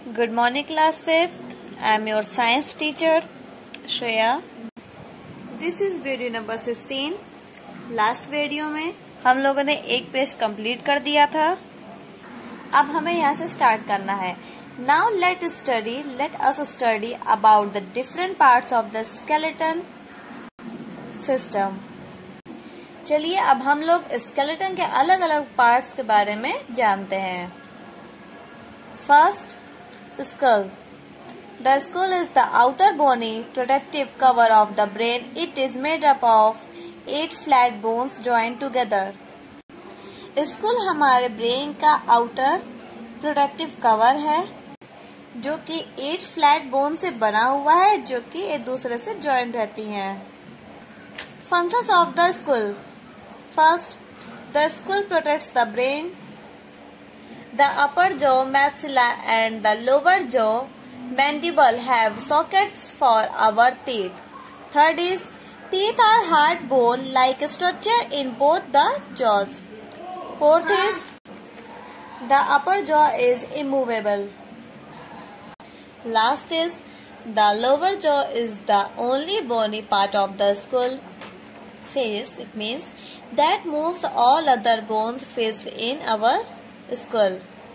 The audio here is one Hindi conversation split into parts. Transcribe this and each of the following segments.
Good morning, class 5th. I am your science teacher, Shreya. This is video number 16. Last video में हम लोगों ने एक पेज कंप्लीट कर दिया था. अब हमें यहाँ से स्टार्ट करना है. Now let us study about the different parts of the skeleton system. चलिए अब हम लोग स्केलेटन के अलग अलग पार्ट्स के बारे में जानते हैं. First, skull. The skull is the outer bony protective cover of the brain. It is made up of 8 flat bones joined together. Skull हमारे ब्रेन का आउटर प्रोटेक्टिव कवर है जो कि 8 फ्लैट बोन से बना हुआ है जो कि एक दूसरे से ज्वाइंट रहती हैं. Functions of the skull. First, the skull protects the brain. The upper jaw, maxilla and the lower jaw, mandible have sockets for our teeth. Third is, teeth are hard bone-like structure in both the jaws. Fourth is, the upper jaw is immovable. Last is, the lower jaw is the only bony part of the skull face. It means that moves all other bones faced in our school.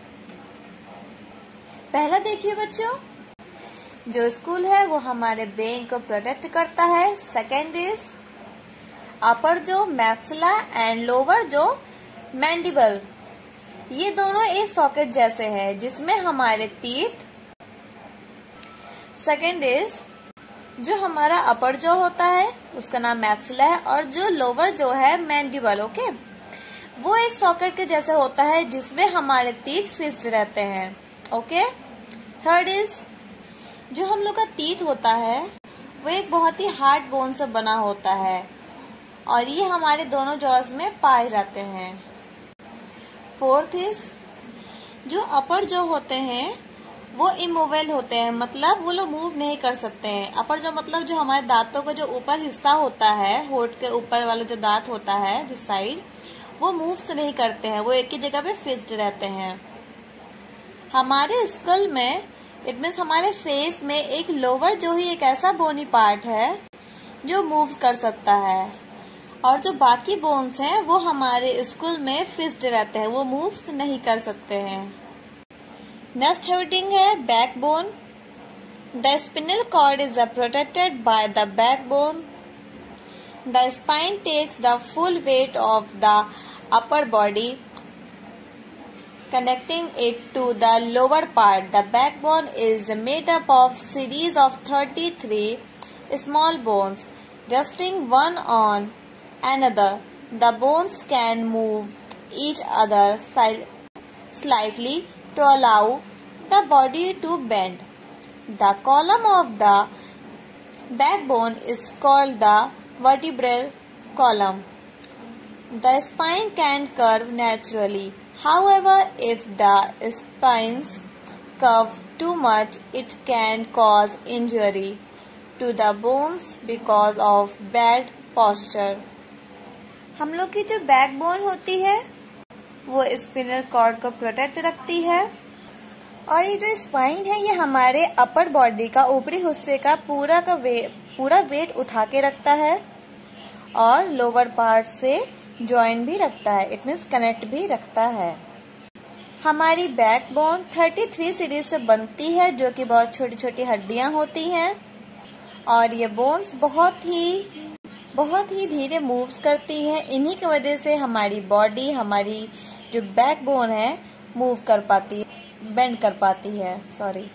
पहला देखिए बच्चों, जो स्कूल है वो हमारे ब्रेन को प्रोटेक्ट करता है. सेकेंड इज अपर जो मैक्सिला एंड लोअर जो मैंडिबल, ये दोनों एक सॉकेट जैसे हैं जिसमें हमारे टीथ. सेकेंड इज जो हमारा अपर जो होता है उसका नाम मैक्सिला है और जो लोअर जो है मैंडिबल. ओके, वो एक सॉकेट के जैसे होता है जिसमें हमारे टीथ फिक्स्ड रहते हैं. ओके. थर्ड इज जो हम लोग का टीथ होता है वो एक बहुत ही हार्ड बोन से बना होता है और ये हमारे दोनों जॉज में पाए जाते हैं. फोर्थ इज जो अपर जो होते हैं वो इमूवेबल होते हैं, मतलब वो लोग मूव नहीं कर सकते हैं. अपर जो मतलब जो हमारे दांतों का जो ऊपर हिस्सा होता है, होठ के ऊपर वाला जो दांत होता है दिस साइड, वो मूव्स नहीं करते हैं, वो एक ही जगह पे फिक्स्ड रहते हैं. हमारे स्कल में इट मीन्स हमारे फेस में एक लोअर जो ही एक ऐसा बोनी पार्ट है जो मूव्स कर सकता है और जो बाकी बोन्स हैं वो हमारे स्कल में फिक्स्ड रहते हैं, वो मूव्स नहीं कर सकते हैं. नेक्स्ट हेडिंग है back bone. The spinal cord is protected by the back bone. The spine takes the full weight of the upper body, connecting it to the lower part. The backbone is made up of series of 33 small bones resting one on another. The bones can move each other slightly to allow the body to bend. The column of the backbone is called the vertebral column. The spine can curve naturally. However, if the spines curve too much, it can cause injury to the bones because of bad posture. हम लोग की जो बैकबोन होती है वो स्पिनल कॉर्ड को प्रोटेक्ट रखती है और ये जो स्पाइन है ये हमारे अपर बॉडी का ऊपरी हिस्से का पूरा वेट उठा के रखता है और लोअर पार्ट से जॉइन भी रखता है. इट मीन्स कनेक्ट भी रखता है. हमारी बैकबोन 33 सीरीज से बनती है जो कि बहुत छोटी छोटी हड्डियां होती हैं और ये बोन्स बहुत ही धीरे मूव्स करती हैं. इन्हीं की वजह से हमारी बॉडी, हमारी जो बैकबोन है मूव कर पाती है, बेंड कर पाती है. सॉरी.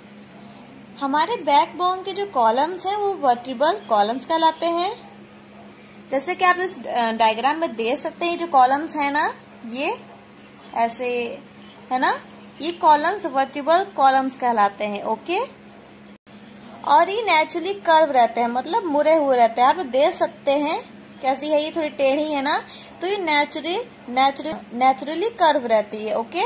हमारे बैकबोन के जो कॉलम्स हैं वो वर्टिब्रल कॉलम्स कहलाते हैं. जैसे कि आप इस डायग्राम में देख सकते हैं, जो कॉलम्स है ना ये ऐसे है ना, ये कॉलम्स वर्टिब्रल कॉलम्स कहलाते हैं. ओके. और ये नेचुरली कर्व रहते हैं, मतलब मुड़े हुए रहते हैं. आप देख सकते हैं कैसी है, ये थोड़ी टेढ़ी है ना, तो ये नेचुरली कर्व रहती है. ओके.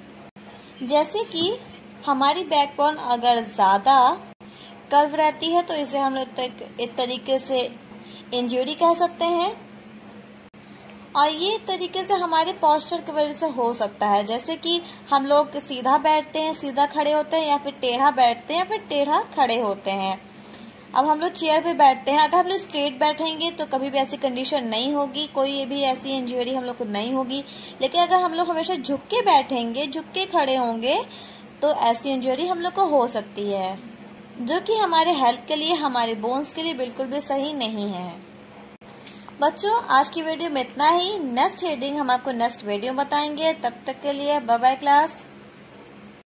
जैसे कि हमारी बैकबोन अगर ज्यादा कर्व रहती है तो इसे हम लोग एक तरीके से इंजरी कह सकते हैं और ये एक तरीके से हमारे पोस्चर की वजह से हो सकता है, जैसे कि हम लोग सीधा बैठते हैं, सीधा खड़े होते हैं, या फिर टेढ़ा बैठते हैं, या फिर टेढ़ा खड़े होते हैं। अब हम लोग चेयर पे बैठते हैं, अगर हम लोग स्ट्रेट बैठेंगे तो कभी भी ऐसी कंडीशन नहीं होगी, कोई भी ऐसी इंजरी हम लोग को नहीं होगी। लेकिन अगर हम लोग हमेशा झुक के बैठेंगे, झुक के खड़े होंगे, तो ऐसी इंजरी हम लोग को हो सकती है, जो कि हमारे हेल्थ के लिए, हमारे बोन्स के लिए बिल्कुल भी सही नहीं है। बच्चों, आज की वीडियो में इतना ही। नेक्स्ट हेडिंग हम आपको नेक्स्ट वीडियो बताएंगे। तब तक के लिए बाय बाय क्लास।